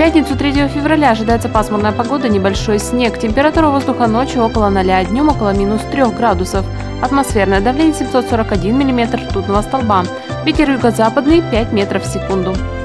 пятницу 3 февраля ожидается пасмурная погода, небольшой снег. Температура воздуха ночью около 0, днем около -3 градусов. Атмосферное давление 741 мм ртутного столба. Ветер юго-западный 5 метров в секунду.